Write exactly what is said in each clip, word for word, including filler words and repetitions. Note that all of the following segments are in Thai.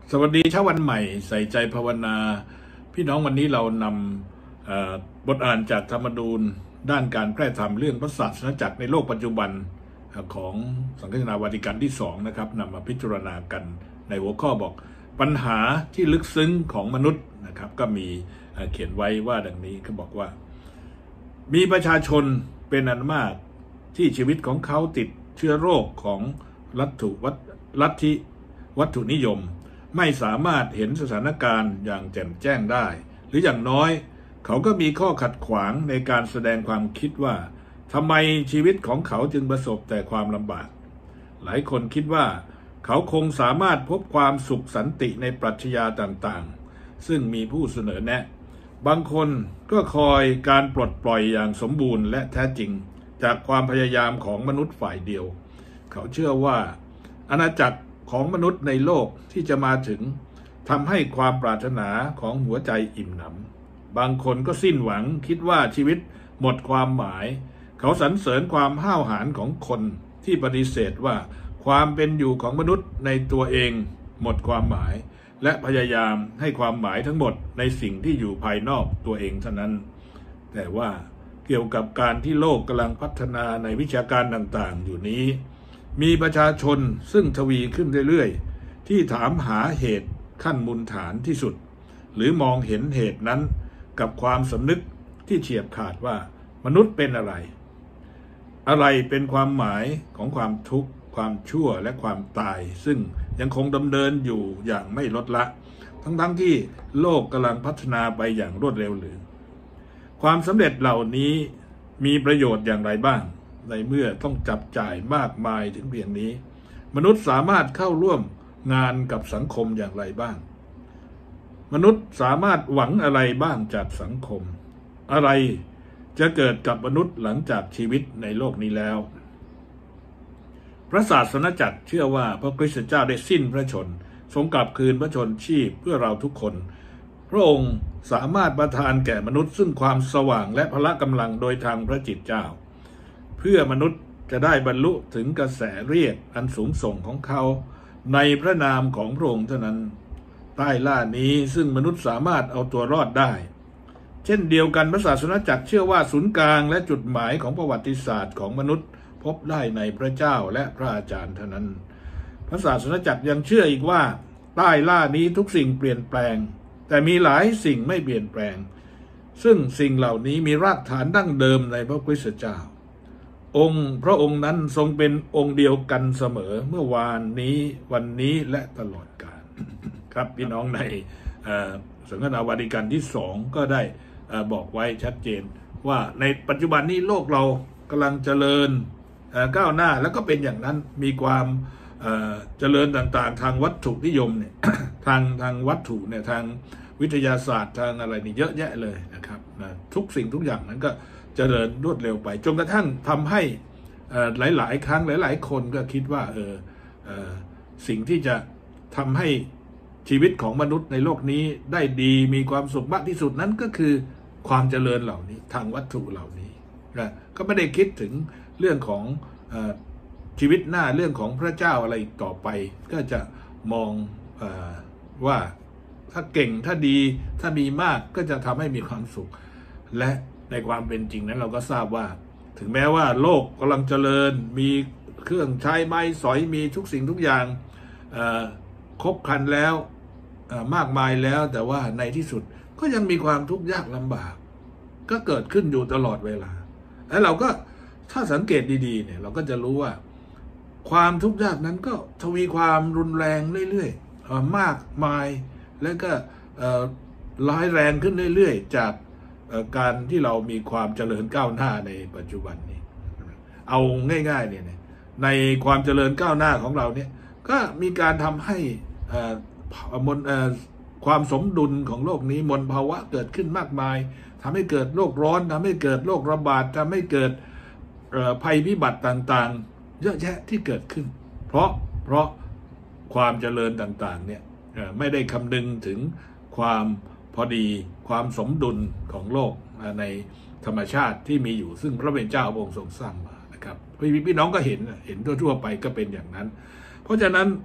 สวัสดีเช้าวันใหม่ใส่ใจภาวนาพี่น้องวันนี้เรานำบทอ่านจากธรรมนูญด้านการแพร่ธรรมเรื่องพระศาสนจักรในโลกปัจจุบันของสังฆนาวาติกันที่สองนะครับนำมาพิจารณากันในหัวข้อบอกปัญหาที่ลึกซึ้งของมนุษย์นะครับก็มีเขียนไว้ว่าดังนี้ก็บอกว่ามีประชาชนเป็นอันมากที่ชีวิตของเขาติดเชื้อโรคของลัทธิลัทธิวัตถุนิยมไม่สามารถเห็นสถานการณ์อย่างแจ่มแจ้งได้หรืออย่างน้อยเขาก็มีข้อขัดขวางในการแสดงความคิดว่าทำไมชีวิตของเขาจึงประสบแต่ความลำบากหลายคนคิดว่าเขาคงสามารถพบความสุขสันติในปรัชญาต่างๆซึ่งมีผู้เสนอแนะบางคนก็คอยการปลดปล่อยอย่างสมบูรณ์และแท้จริงจากความพยายามของมนุษย์ฝ่ายเดียวเขาเชื่อว่าอาณาจักรของมนุษย์ในโลกที่จะมาถึงทำให้ความปรารถนาของหัวใจอิ่มหนำบางคนก็สิ้นหวังคิดว่าชีวิตหมดความหมายเขาสรรเสริญความห้าวหาญของคนที่ปฏิเสธว่าความเป็นอยู่ของมนุษย์ในตัวเองหมดความหมายและพยายามให้ความหมายทั้งหมดในสิ่งที่อยู่ภายนอกตัวเองเท่านั้นแต่ว่าเกี่ยวกับการที่โลกกำลังพัฒนาในวิชาการต่างๆอยู่นี้มีประชาชนซึ่งทวีขึ้นเรื่อยๆที่ถามหาเหตุขั้นมูลฐานที่สุดหรือมองเห็นเหตุนั้นกับความสำนึกที่เฉียบขาดว่ามนุษย์เป็นอะไรอะไรเป็นความหมายของความทุกข์ความชั่วและความตายซึ่งยังคงดำเนินอยู่อย่างไม่ลดละทั้งๆที่โลกกำลังพัฒนาไปอย่างรวดเร็วหรือความสำเร็จเหล่านี้มีประโยชน์อย่างไรบ้างในเมื่อต้องจับจ่ายมากมายถึงเพียงนี้มนุษย์สามารถเข้าร่วมงานกับสังคมอย่างไรบ้างมนุษย์สามารถหวังอะไรบ้างจากสังคมอะไรจะเกิดกับมนุษย์หลังจากชีวิตในโลกนี้แล้วพระศาสนจักรเชื่อว่าพระคริสต์เจ้าได้สิ้นพระชนทรงกลับคืนพระชนชีพเพื่อเราทุกคนพระองค์สามารถประทานแก่มนุษย์ซึ่งความสว่างและพละกำลังโดยทางพระจิตเจ้าเพื่อมนุษย์จะได้บรรลุถึงกระแสเรียกอันสูงส่งของเขาในพระนามของพระองค์เท่านั้นใต้ล่านี้ซึ่งมนุษย์สามารถเอาตัวรอดได้เช่นเดียวกันพระศาสนจักรเชื่อว่าศูนย์กลางและจุดหมายของประวัติศาสตร์ของมนุษย์พบได้ในพระเจ้าและพระอาจารย์เท่านั้นพระศาสนจักรยังเชื่ออีกว่าใต้ล่านี้ทุกสิ่งเปลี่ยนแปลงแต่มีหลายสิ่งไม่เปลี่ยนแปลงซึ่งสิ่งเหล่านี้มีรากฐานดั้งเดิมในพระคริสต์เจ้าองค์พระองค์นั้นทรงเป็นองค์เดียวกันเสมอเมื่อวานนี้วันนี้และตลอดกาล ครับพี่น้องในสังฆนาวาติกันที่สองก็ได้บอกไว้ชัดเจนว่าในปัจจุบันนี้โลกเรากำลังเจริญก้าวหน้าแล้วก็เป็นอย่างนั้นมีความเจริญต่างๆทางวัตถุนิยมเนี่ย ทางทางวัตถุเนี่ยทางวิทยาศาสตร์ทางอะไรนี่เยอะแยะเลยนะครับนะทุกสิ่งทุกอย่างนั้นก็เจริญรวดเร็วไปจนกระทั่งทำให้หลายๆครั้งหลายๆคนก็คิดว่าเออเออสิ่งที่จะทำให้ชีวิตของมนุษย์ในโลกนี้ได้ดีมีความสุขมากที่สุดนั้นก็คือความเจริญเหล่านี้ทางวัตถุเหล่านี้นะก็ไม่ได้คิดถึงเรื่องของเอ่อชีวิตหน้าเรื่องของพระเจ้าอะไรต่อไปก็จะมองเอ่อว่าถ้าเก่งถ้าดีถ้ามีมากก็จะทำให้มีความสุขและในความเป็นจริงนั้นเราก็ทราบว่าถึงแม้ว่าโลกกำลังเจริญมีเครื่องใช้ไม้สอยมีทุกสิ่งทุกอย่างครบครันแล้วมากมายแล้วแต่ว่าในที่สุดก็ยังมีความทุกข์ยากลำบากก็เกิดขึ้นอยู่ตลอดเวลาแล้วเราก็ถ้าสังเกตดีๆเนี่ยเราก็จะรู้ว่าความทุกข์ยากนั้นก็ทวีความรุนแรงเรื่อยๆมากมายแล้วก็ร้ายแรงขึ้นเรื่อยๆจากการที่เรามีความเจริญก้าวหน้าในปัจจุบันนี้เอาง่ายๆเนี่ยในความเจริญก้าวหน้าของเราเนี่ยก็มีการทำให้มลความสมดุลของโลกนี้มลภาวะเกิดขึ้นมากมายทำให้เกิดโรคร้อนทำให้เกิดโรคระบาดทำให้เกิดภัยพิบัติต่างๆเยอะแยะที่เกิดขึ้นเพราะเพราะความเจริญต่างๆเนี่ยไม่ได้คำนึงถึงความพอดีความสมดุลของโลกในธรรมชาติที่มีอยู่ซึ่งพระเป็นเจ้าพระองค์ทรงสร้างมานะครับพี่พี่น้องก็เห็นเห็นทั่วๆไปก็เป็นอย่างนั้นเพราะฉะนั้น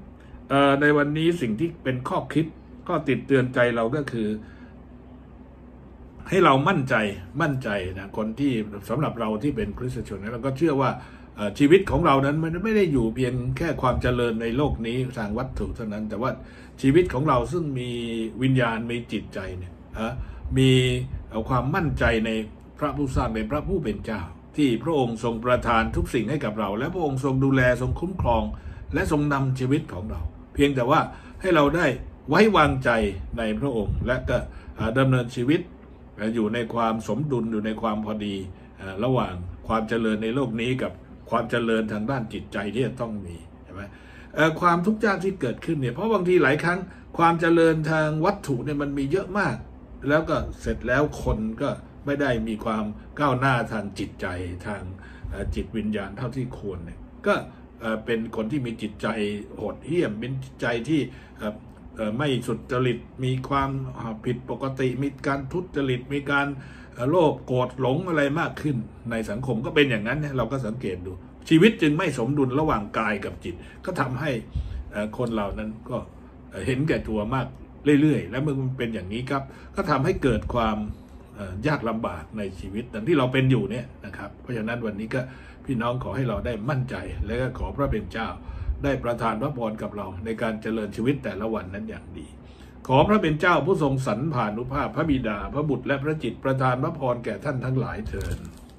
ในวันนี้สิ่งที่เป็นข้อคิดก็ติดเตือนใจเราก็คือให้เรามั่นใจมั่นใจนะคนที่สำหรับเราที่เป็นคริสเตียนเราก็เชื่อว่าชีวิตของเรานั้นมันไม่ได้อยู่เพียงแค่ความเจริญในโลกนี้ทางวัตถุเท่านั้นแต่ว่าชีวิตของเราซึ่งมีวิญญาณมีจิตใจเนี่ยมีความมั่นใจในพระผู้สร้างในพระผู้เป็นเจ้าที่พระองค์ทรงประทานทุกสิ่งให้กับเราและพระองค์ทรงดูแลทรงคุ้มครองและทรงนำชีวิตของเราเพียงแต่ว่าให้เราได้ไว้วางใจในพระองค์และก็ดำเนินชีวิตอยู่ในความสมดุลอยู่ในความพอดีระหว่างความเจริญในโลกนี้กับความเจริญทางด้านจิตใจที่จะต้องมีใช่ไหมความทุกข์ยากที่เกิดขึ้นเนี่ยเพราะบางทีหลายครั้งความเจริญทางวัตถุเนี่ยมันมีเยอะมากแล้วก็เสร็จแล้วคนก็ไม่ได้มีความก้าวหน้าทางจิตใจทางจิตวิญญาณเท่าที่ควรเนี่ยก็เป็นคนที่มีจิตใจโหดเหี้ยมเป็นจิตใจที่ไม่สุจริตมีความผิดปกติมีการทุจริตมีการโลภโกรธหลงอะไรมากขึ้นในสังคมก็เป็นอย่างนั้นเนี่ยเราก็สังเกตดูชีวิตจึงไม่สมดุลระหว่างกายกับจิตก็ทำให้คนเหล่านั้นก็เห็นแก่ตัวมากเรื่อยๆและเมื่อมันเป็นอย่างนี้ครับก็ทำให้เกิดความยากลำบากในชีวิตดังที่เราเป็นอยู่เนี่ยนะครับเพราะฉะนั้นวันนี้ก็พี่น้องขอให้เราได้มั่นใจและก็ขอพระเป็นเจ้าได้ประทานพระพรกับเราในการเจริญชีวิตแต่ละวันนั้นอย่างดีขอพระเป็นเจ้าผู้ทรงสรรพานุภาพพระบิดาพระบุตรและพระจิตประทานพระพรแก่ท่านทั้งหลายเถิด